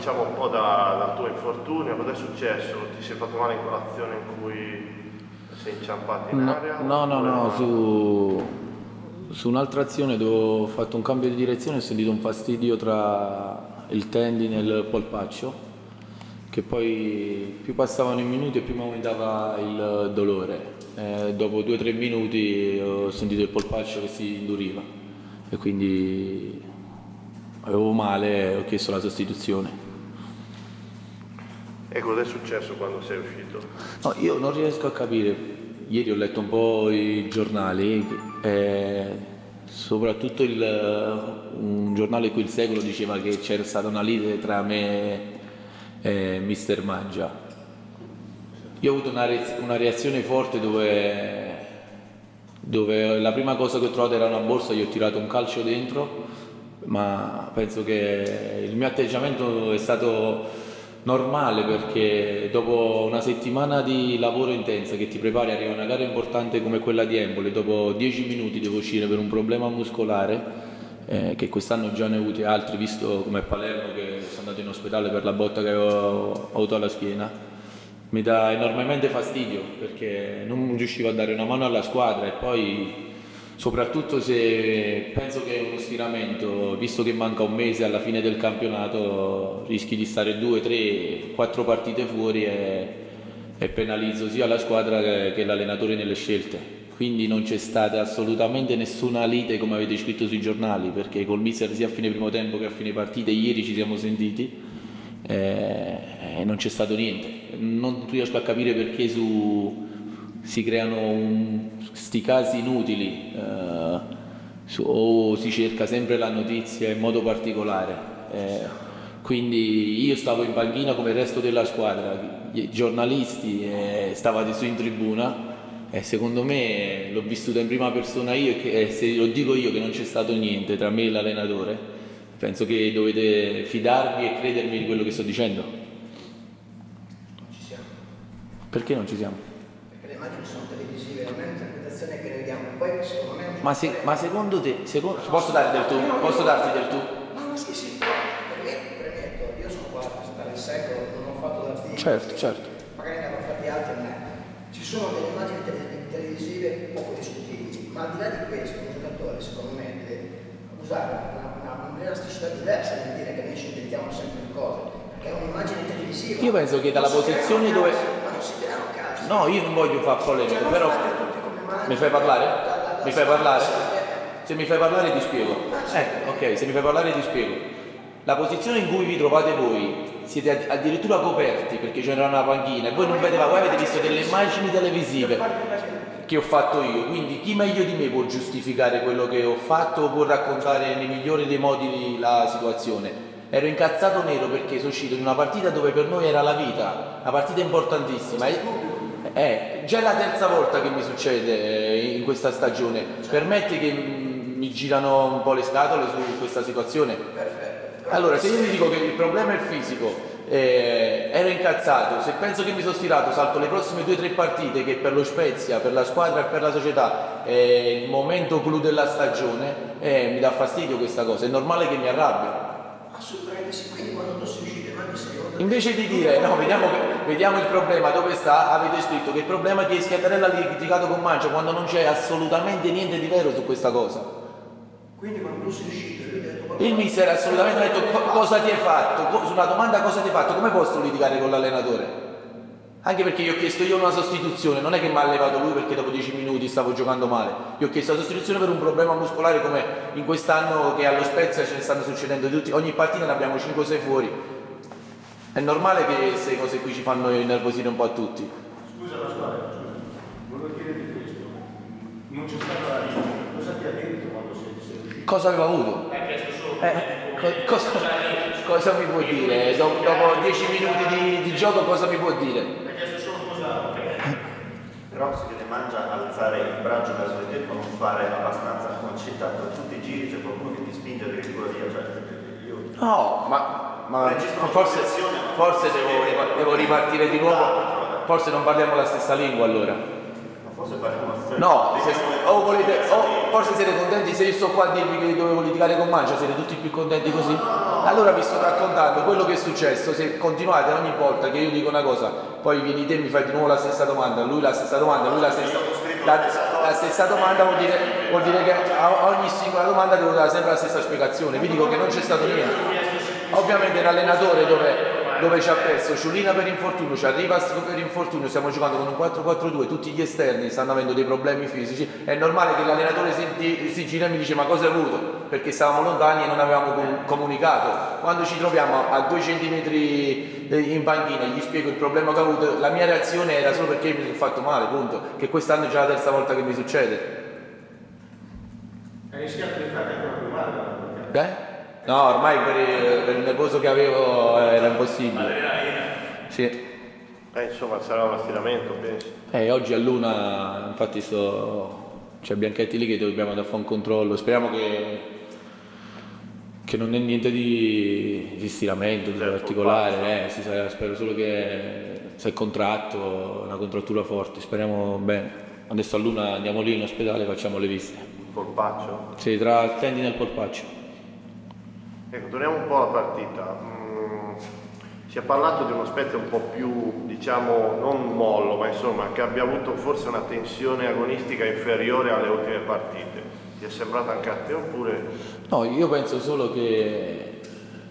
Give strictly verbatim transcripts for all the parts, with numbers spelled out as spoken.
cominciamo un po' da, dal tuo infortunio. Cosa è successo? Ti sei fatto male in quell'azione in cui sei inciampato in no, aria? No, no, no, su, su un'altra azione dove ho fatto un cambio di direzione ho sentito un fastidio tra il tendine e il polpaccio, che poi più passavano i minuti e più mi aumentava il dolore. Eh, dopo due o tre minuti ho sentito il polpaccio che si induriva e quindi avevo male e ho chiesto la sostituzione. E cosa è successo quando sei uscito? No, io non riesco a capire. Ieri ho letto un po' i giornali, eh, soprattutto il, un giornale in cui il Secolo diceva che c'era stata una lite tra me e mister Mangia. Io ho avuto una, re, una reazione forte dove, dove la prima cosa che ho trovato era una borsa, gli ho tirato un calcio dentro, ma penso che il mio atteggiamento è stato normale, perché dopo una settimana di lavoro intensa che ti prepari, arriva una gara importante come quella di Empoli, dopo dieci minuti devo uscire per un problema muscolare, eh, che quest'anno già ne ho avuti altri, visto come Palermo che sono andato in ospedale per la botta che avevo avuto alla schiena. Mi dà enormemente fastidio perché non riuscivo a dare una mano alla squadra, e poi soprattutto se penso che è uno stiramento, visto che manca un mese alla fine del campionato, rischi di stare due, tre, quattro partite fuori e, e penalizzo sia la squadra che, che l'allenatore nelle scelte. Quindi non c'è stata assolutamente nessuna lite come avete scritto sui giornali, perché col mister sia a fine primo tempo che a fine partita ieri ci siamo sentiti e, e non c'è stato niente. Non riesco a capire perché su si creano questi casi inutili, eh, su, o si cerca sempre la notizia in modo particolare. Eh, quindi io stavo in panchina come il resto della squadra, i giornalisti eh, stavate su in tribuna, e secondo me l'ho vissuta in prima persona io, e, che, e se lo dico io che non c'è stato niente tra me e l'allenatore, penso che dovete fidarvi e credermi di quello che sto dicendo. Non ci siamo. Perché non ci siamo? Le immagini sono televisive, non è un'interpretazione che noi diamo. Poi secondo me ma, se, ma secondo te secondo, posso darti del tu? Posso darti del tu? No, sì, sì, premetto, premetto, io sono qua a rappresentare il Secolo, non ho fatto d'articolo. Certo, certo. Magari ne hanno fatti altri a me. Ci sono delle immagini tele, televisive poco discutibili, ma al di là di questo, un giocatore secondo me deve usare una, una, un'elasticità diversa nel dire che noi ci inventiamo sempre le cose, perché è un'immagine televisiva. Io penso che dalla posizione dove... Ma non si tirano a caso. No, io non voglio fare polemica, cioè, però... Mi fai parlare? La, la, la mi fai parlare? Se mi fai parlare ti spiego. Eh, ok, se mi fai parlare ti spiego. La posizione in cui vi trovate voi, siete addirittura coperti perché c'era una panchina e voi non vedevate, voi avete visto delle immagini televisive che ho fatto io, quindi chi meglio di me può giustificare quello che ho fatto o può raccontare nei migliori dei modi la situazione? Ero incazzato nero perché sono uscito in una partita dove per noi era la vita, una partita importantissima. È già la terza volta che mi succede in questa stagione. Permetti che mi girano un po' le scatole su questa situazione? Allora, se io vi dico che il problema è il fisico, eh, ero incazzato, se penso che mi sono stirato, salto le prossime due o tre partite che per lo Spezia, per la squadra e per la società è il momento clou della stagione, eh, mi dà fastidio questa cosa, è normale che mi arrabbio. Assolutamente sì, quindi quando tu sei uscito ma sei invece di dire no, vediamo, vediamo il problema dove sta, avete scritto che il problema è che Schiattarella ha litigato con Mangia quando non c'è assolutamente niente di vero su questa cosa. Quindi quando tu sei uscito e lui ti ha detto il mister assolutamente ha detto cosa ti hai fatto, su una domanda cosa ti hai fatto, come posso litigare con l'allenatore? Anche perché gli ho chiesto io una sostituzione, non è che mi ha levato lui perché dopo dieci minuti stavo giocando male, gli ho chiesto la sostituzione per un problema muscolare come in quest'anno che allo Spezia ce ne stanno succedendo tutti, ogni partita ne abbiamo cinque o sei fuori. È normale che queste cose qui ci fanno innervosire un po' a tutti. Scusa la squadra, scusa, volevo chiederti questo, non c'è stata la linea, cosa ti ha detto quando sei uscito? Cosa aveva avuto? Eh, co cosa, cosa mi può dire? Dopo, dopo dieci minuti di, di gioco cosa mi può dire? Però si deve Mangia alzare il braccio verso il tempo, non fare abbastanza concentrato, per tutti i giri c'è qualcuno che ti spinge addirittura via, cioè io... No, ma, ma forse, forse devo, devo ripartire di nuovo, forse non parliamo la stessa lingua allora. Ma forse parliamo la stessa No, se, o volete, o forse siete contenti se io sto qua a dirvi che dovevo litigare con Mancia, siete tutti più contenti così? Allora vi sto raccontando quello che è successo, se continuate ogni volta che io dico una cosa, poi vieni te e mi fai di nuovo la stessa domanda, lui la stessa domanda, lui la stessa, la, la stessa domanda, vuol dire, vuol dire che a ogni singola domanda devo dare sempre la stessa spiegazione, vi dico che non c'è stato niente. Ovviamente l'allenatore dove... dove ci ha perso Ciullina per infortunio, ci arriva per infortunio, stiamo giocando con un quattro quattro due, tutti gli esterni stanno avendo dei problemi fisici, è normale che l'allenatore si, si gira e mi dice ma cosa hai avuto? Perché stavamo lontani e non avevamo com comunicato. Quando ci troviamo a due centimetri in panchina e gli spiego il problema che ho avuto, la mia reazione era solo perché mi sono fatto male, punto, che quest'anno è già la terza volta che mi succede. Hai rischiato di fare ancora più male? Eh? No, ormai per, per il nervoso che avevo era impossibile. Sì. Eh, insomma, sarà un affinamento, penso. Eh, oggi a Luna, infatti sto... c'è Bianchetti lì che dobbiamo andare a fare un controllo. Speriamo che, che non è niente di, di stiramento, di particolare. Eh, si sa, spero solo che sia il contratto, una contrattura forte. Speriamo bene. Adesso a Luna andiamo lì in ospedale e facciamo le visite. Polpaccio? Sì, tra il tendine e il polpaccio. Ecco, torniamo un po' alla partita. Mm, si è parlato di una Spezia un po' più, diciamo, non mollo, ma insomma, che abbia avuto forse una tensione agonistica inferiore alle ultime partite. Ti è sembrato anche a te oppure? No, io penso solo che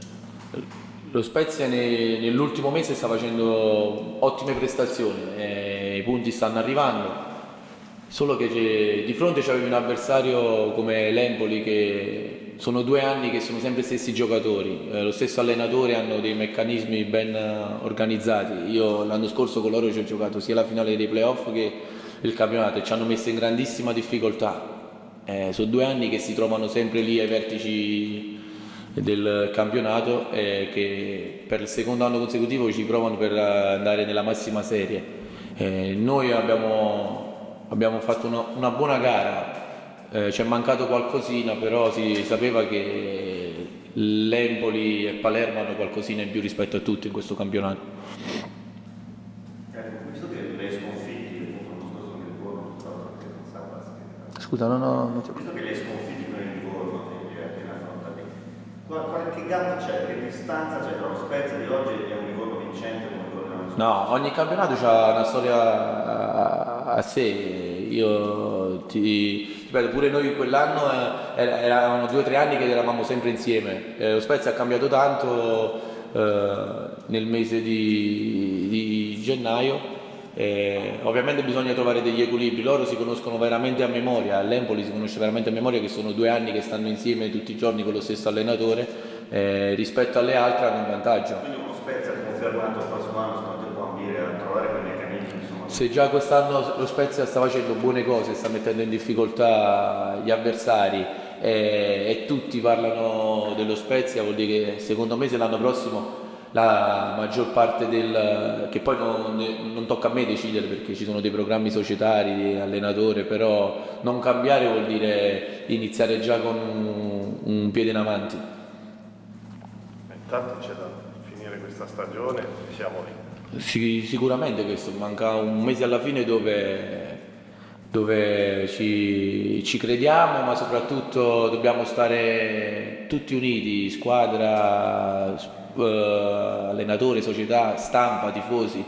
lo Spezia ne, nell'ultimo mese sta facendo ottime prestazioni, e i punti stanno arrivando, solo che di fronte c'avevi un avversario come l'Empoli che sono due anni che sono sempre gli stessi giocatori, eh, lo stesso allenatore, hanno dei meccanismi ben uh, organizzati. Io l'anno scorso con loro ci ho giocato sia la finale dei playoff che il campionato e ci hanno messo in grandissima difficoltà. Eh, sono due anni che si trovano sempre lì ai vertici del campionato e che per il secondo anno consecutivo ci provano per andare nella massima serie. Eh, noi abbiamo, abbiamo fatto una, una buona gara. Eh, ci è mancato qualcosina, però si sapeva che l'Empoli e Palermo hanno qualcosina in più rispetto a tutti in questo campionato. Eh, visto che le sconfitti, non so se Livorno, non Scusa, no, no, non so. Visto che le sconfitti con il Livorno e appena affrontati, qualche gap c'è, che distanza c'è tra lo Spezia di oggi e un Livorno vincente come quello dell'anno scorso? No, ogni campionato ha una storia a, a sé. Io ti ripeto, pure noi quell'anno eh, erano due o tre anni che eravamo sempre insieme. Eh, lo Spezia ha cambiato tanto eh, nel mese di, di gennaio. Eh, ovviamente bisogna trovare degli equilibri, loro si conoscono veramente a memoria, l'Empoli si conosce veramente a memoria, che sono due anni che stanno insieme tutti i giorni con lo stesso allenatore, eh, rispetto alle altre hanno un vantaggio. Quindi uno Spezia confermato il prossimo anno, secondo te può ambire a trovare quei meccanismi? Insomma. Se già quest'anno lo Spezia sta facendo buone cose, sta mettendo in difficoltà gli avversari e, e tutti parlano dello Spezia, vuol dire che secondo me se l'anno prossimo la maggior parte del, che poi non, non tocca a me decidere perché ci sono dei programmi societari di allenatore, però non cambiare vuol dire iniziare già con un, un piede in avanti. Intanto c'è da finire questa stagione e siamo lì. Sì, sicuramente questo, manca un mese alla fine dove, dove ci, ci crediamo, ma soprattutto dobbiamo stare tutti uniti, squadra, Uh, allenatore, società, stampa, tifosi,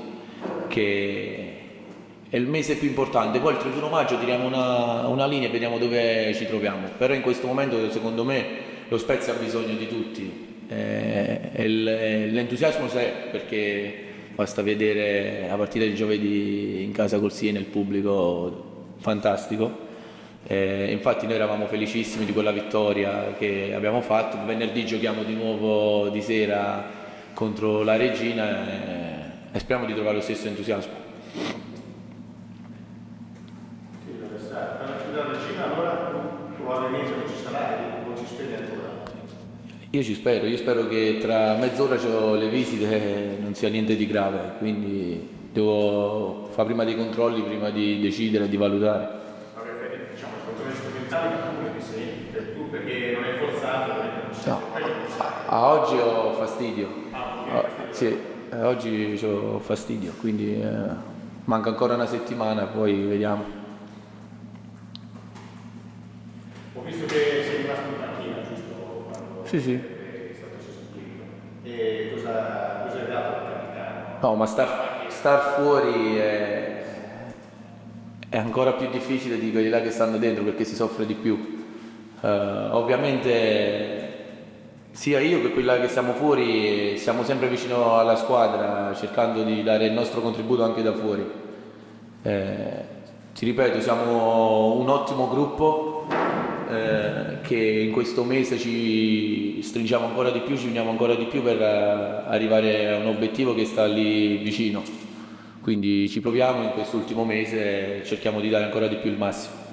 che è il mese più importante. Poi il trentuno maggio tiriamo una, una linea e vediamo dove ci troviamo, però in questo momento secondo me lo Spezia ha bisogno di tutti, eh, l'entusiasmo c'è perché basta vedere la partita di giovedì in casa col Siena, il pubblico fantastico. Eh, infatti noi eravamo felicissimi di quella vittoria che abbiamo fatto. Venerdì giochiamo di nuovo di sera contro la Regina e, e speriamo di trovare lo stesso entusiasmo. Sì, la Regina allora probabilmente non ci sarà, non ci spende ancora. Io ci spero, io spero che tra mezz'ora ho le visite e non sia niente di grave, quindi devo fare prima dei controlli, prima di decidere e di valutare. Tu perché non è forzato, no, a oggi ho fastidio, ah, sì, oggi ho fastidio, quindi eh, manca ancora una settimana, poi vediamo. visto che sei rimasto in panchina, giusto? Quando Sì, sì. è stato sostituito. E cosa, cosa hai dato al capitano? No, ma star, star fuori è, è ancora più difficile di quelli là che stanno dentro perché si soffre di più. Uh, ovviamente sia io che quelli là che siamo fuori siamo sempre vicino alla squadra cercando di dare il nostro contributo anche da fuori. Eh, ti ripeto, siamo un ottimo gruppo eh, che in questo mese ci stringiamo ancora di più, ci uniamo ancora di più per uh, arrivare a un obiettivo che sta lì vicino. Quindi ci proviamo in quest'ultimo mese e cerchiamo di dare ancora di più il massimo.